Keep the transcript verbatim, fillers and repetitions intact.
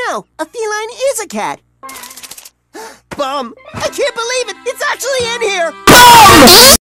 now? A feline is a cat. Bum! I can't believe it! It's actually in here!